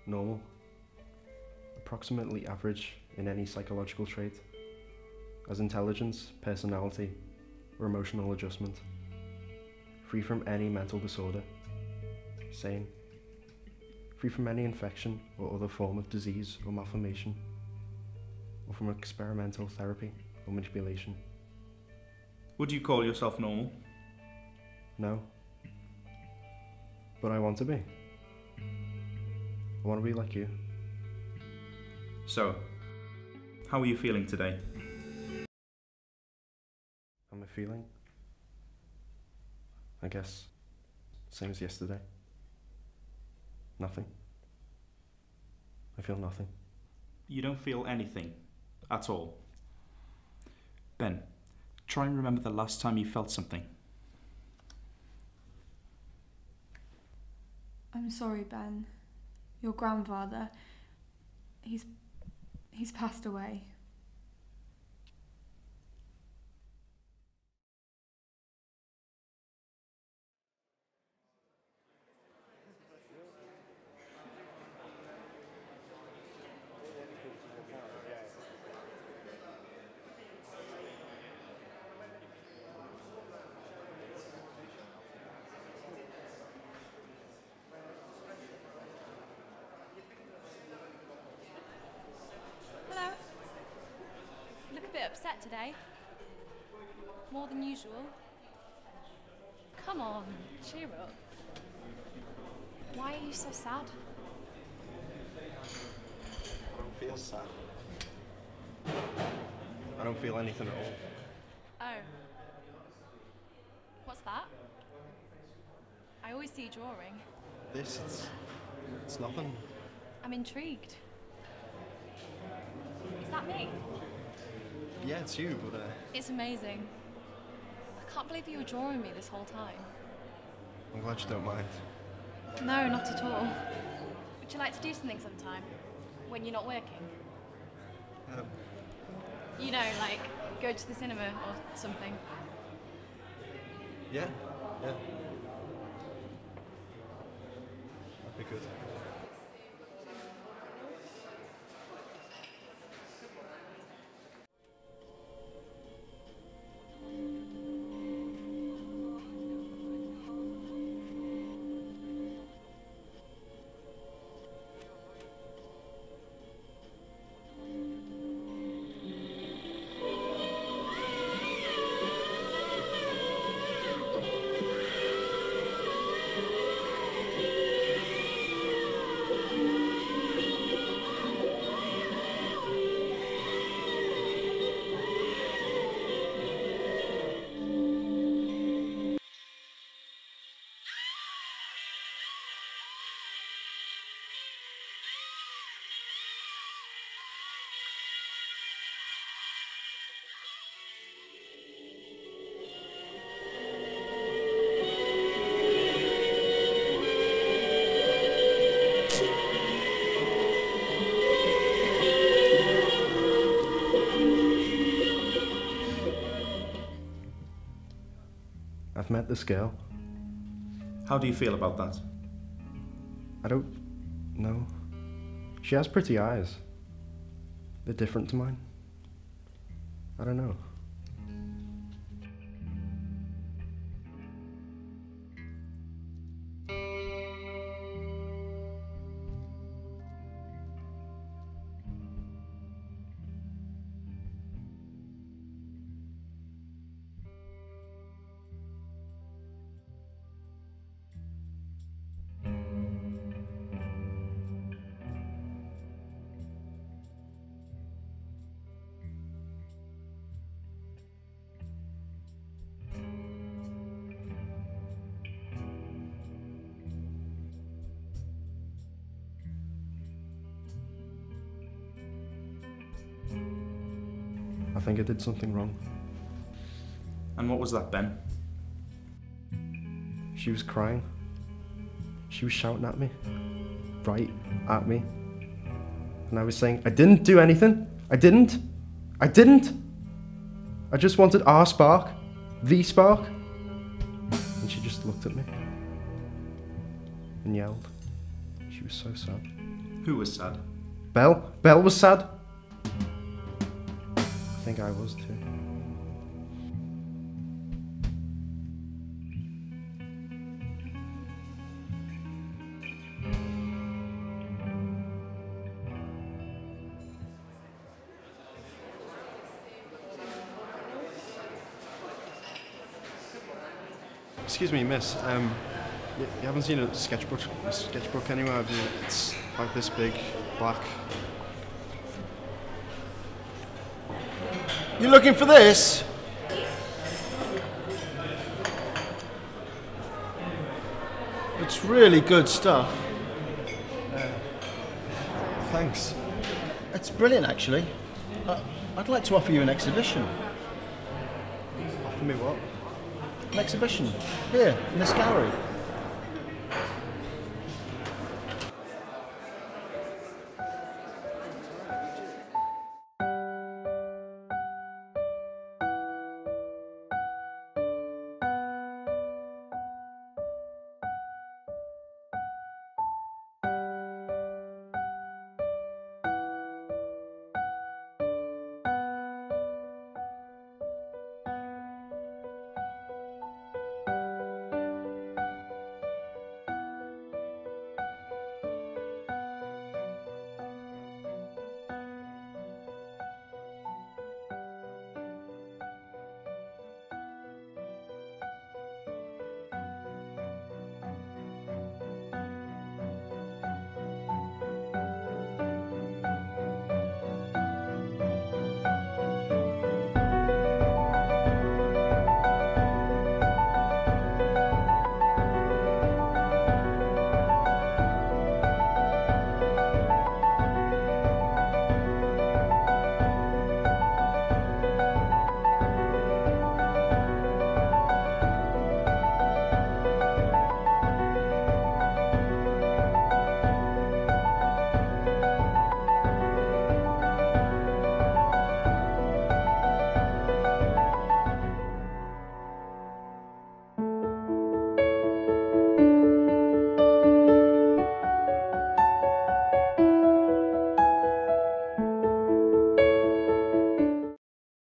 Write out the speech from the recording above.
normal, approximately average in any psychological trait, as intelligence, personality, or emotional adjustment, free from any mental disorder, sane, free from any infection or other form of disease or malformation, or from experimental therapy or manipulation. Would you call yourself normal? No. But I want to be. I want to be like you. So, how are you feeling today? How am I feeling? I guess, same as yesterday. Nothing. I feel nothing. You don't feel anything at all. Ben, try and remember the last time you felt something. I'm sorry, Ben. Your grandfather, he's passed away. Hello. You look a bit upset today. More than usual. Come on, cheer up. Why are you so sad? I don't feel sad. I don't feel anything at all. Oh. What's that? I always see you drawing. It's nothing. I'm intrigued. Is that me? Yeah, it's you, but It's amazing. I can't believe you were drawing me this whole time. I'm glad you don't mind. No, not at all. Would you like to do something sometime? When you're not working? You know, like go to the cinema or something. Yeah. That'd be good. I've met this girl. How do you feel about that? I don't know. She has pretty eyes. They're different to mine. I don't know. I think I did something wrong. And what was that, Ben? She was crying. She was shouting at me. Right at me. And I was saying, I didn't do anything. I didn't. I just wanted our spark. The spark. And she just looked at me. And yelled. She was so sad. Who was sad? Belle? Belle was sad? I think I was too. Excuse me, miss. You haven't seen a sketchbook anywhere, have you? It's like this big, black. You looking for this? It's really good stuff. Thanks. It's brilliant, actually. I'd like to offer you an exhibition. Offer me what? An exhibition here in this gallery.